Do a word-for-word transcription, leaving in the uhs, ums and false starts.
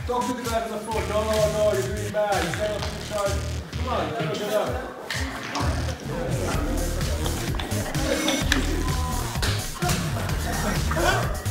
Talk to the guys on the floor. No, no, no, you're doing bad. You stand up to the side. Come on, get up, get up.